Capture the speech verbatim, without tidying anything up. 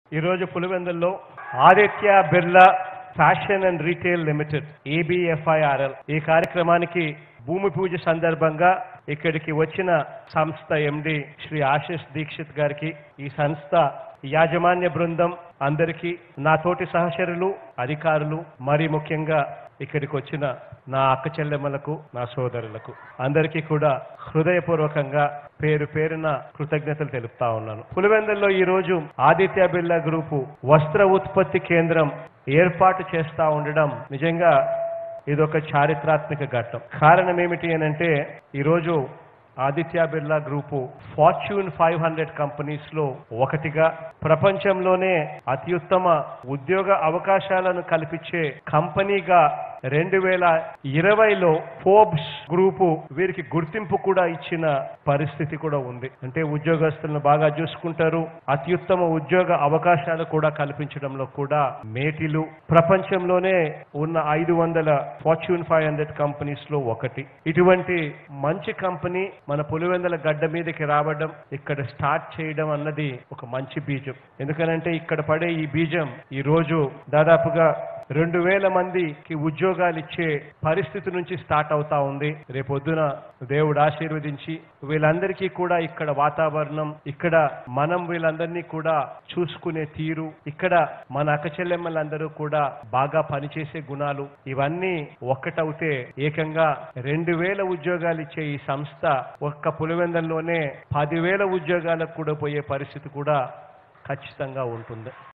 ఈ రోజు పులివెందుల్లో Aditya Birla fashion and retail limited ABFRL ఈ కార్యక్రమానికి భూమి పూజ సందర్భంగా ఇక్కడికి వచ్చిన సంస్థ ఎండి శ్రీ ఆశిష్ దీక్షిత్ గారికి ఈ సంస్థ యాజమాన్య బృందం అందరికీ నా తోటి సహచరులు అధికారులు మరి ముఖ్యంగా ఇక్కడికి వచ్చిన నా అక్క చెల్లెమ్మలకు నా సోదరులకు అందరికీ కూడా హృదయపూర్వకంగా పేరు పేరున కృతజ్ఞతలు తెలుపుతా ఉన్నాను. పులివెందుల్లో ఈ రోజు ఆదిత్య బిర్లా గ్రూపు వస్త్ర ఉత్పత్తి కేంద్రం ఏర్పాటు చేస్తా ఉండడం నిజంగా ఇదొక చారిత్రాత్మక ఘట్టం. కారణం ఏమిటి అనంటే ఈరోజు Aditya Birla group fortune five hundred companies లో ఒకటిగా ప్రపంచంలోనే అత్యుత్తమ ఉద్యోగ అవకాశాలను కల్పించే కంపెనీగా రెండు వేల ఇరవైలో ఫోర్బ్స్ గ్రూపు వీరికి గుర్తింపు కూడా ఇచ్చిన పరిస్థితి కూడా ఉంది. అంటే ఉద్యోగస్తులను బాగా చూసుకుంటారు, అత్యుత్తమ ఉద్యోగ అవకాశాలు కూడా కల్పించడంలో కూడా మేటిలు. ప్రపంచంలోనే ఉన్న ఐదు వందల ఫార్చ్యూన్ ఫైవ్ హండ్రెడ్ కంపెనీస్ లో ఒకటి. ఇటువంటి మంచి కంపెనీ మన పులివెందుల గడ్డ మీదకి రావడం, ఇక్కడ స్టార్ట్ చేయడం అన్నది ఒక మంచి బీజం. ఎందుకనంటే ఇక్కడ పడే ఈ బీజం ఈ రోజు దాదాపుగా రెండు వేల మందికి ఉద్యోగాలు ఇచ్చే పరిస్థితి నుంచి స్టార్ట్ అవుతా ఉంది. రేపొద్దున దేవుడు ఆశీర్వదించి వీళ్ళందరికీ కూడా ఇక్కడ వాతావరణం, ఇక్కడ మనం వీళ్ళందరినీ కూడా చూసుకునే తీరు, ఇక్కడ మన అక్క చెల్లెమ్మలందరూ కూడా బాగా పనిచేసే గుణాలు ఇవన్నీ ఒక్కటవుతే ఏకంగా రెండు వేల ఉద్యోగాలు ఇచ్చే ఈ సంస్థ ఒక్క పులివెందుల్లోనే పదివేల ఉద్యోగాలకు కూడా పోయే పరిస్థితి కూడా ఖచ్చితంగా ఉంటుంది.